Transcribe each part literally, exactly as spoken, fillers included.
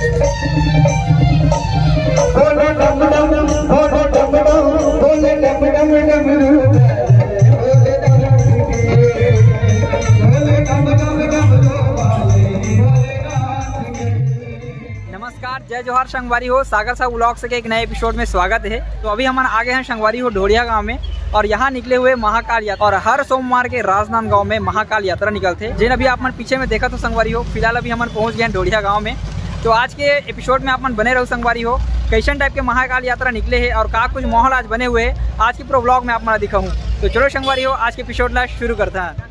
नमस्कार, जय जोहार संगवारी हो। सागर साहब व्लॉग्स के एक नए एपिसोड में स्वागत है। तो अभी हम आगे हैं संगवारी हो ढोड़िया गांव में और यहाँ निकले हुए महाकाल यात्रा। और हर सोमवार के राजनांदगांव में महाकाल यात्रा निकलते जिन अभी आप पीछे में देखा तो संगवारी हो। फिलहाल अभी हम पहुँच गए हैं ढोड़िया गाँव में। तो आज के एपिसोड में आप बने रहो संगवारी हो। कैसन टाइप के महाकाल यात्रा निकले है और का कुछ माहौल आज बने हुए है आज की पूरा ब्लॉग में आप दिखाऊँ। तो चलो संगवारी हो, आज के एपिसोड ला शुरू करता है।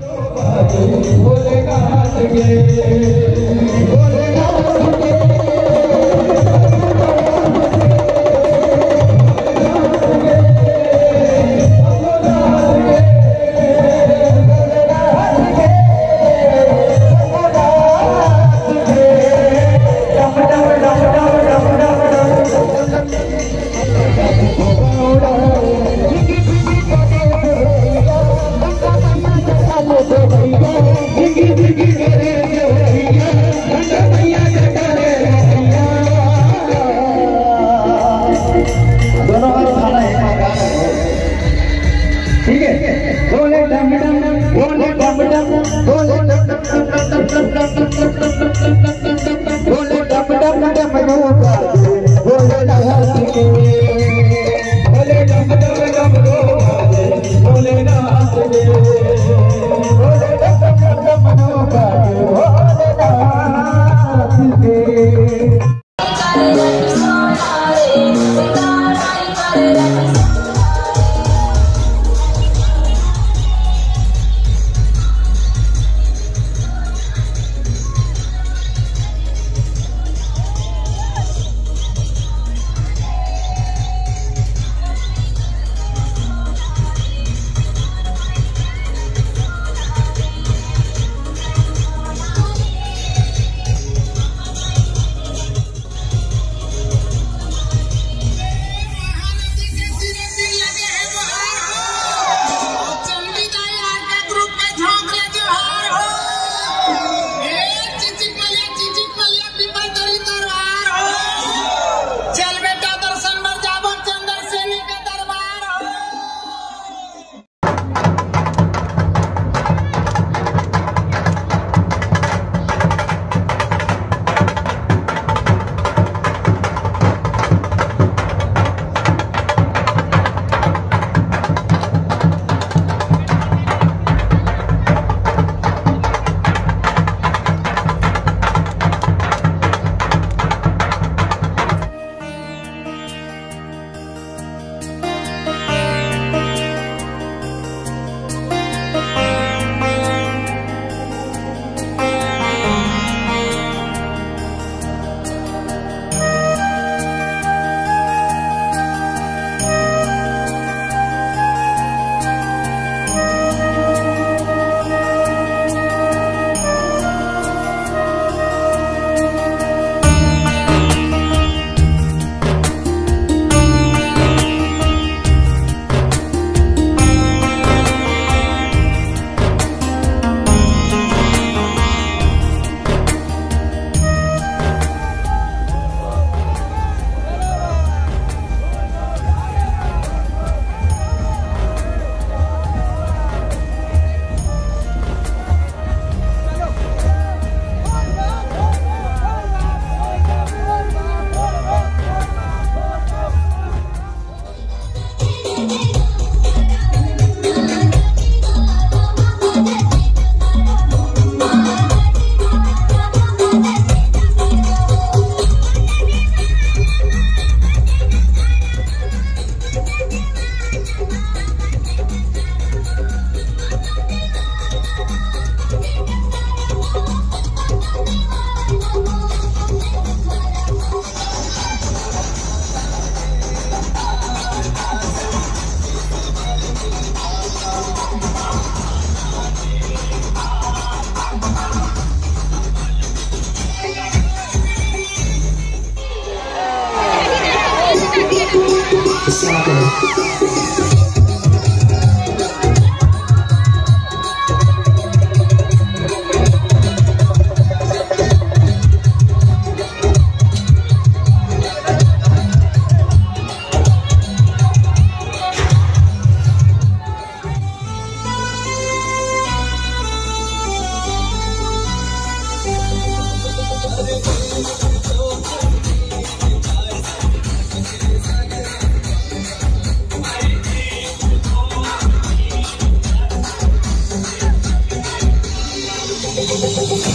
है।